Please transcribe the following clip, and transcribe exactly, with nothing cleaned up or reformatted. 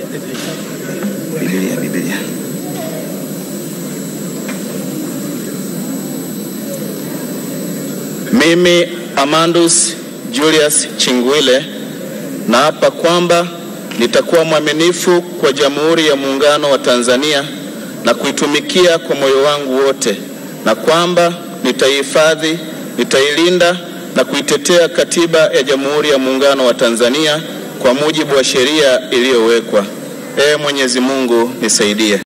Biblia, Biblia. Mimi Amandus Julius Chingwile naapa kwamba nitakuwa mwaminifu kwa Jamhuri ya Muungano wa Tanzania na kuitumikia kwa moyo wangu wote, na kwamba nitaihifadhi, nitailinda na kuitetea Katiba ya Jamhuri ya Muungano wa Tanzania kwa mujibu wa sheria iliyowekwa. Ee Mwenyezi Mungu nisaidie.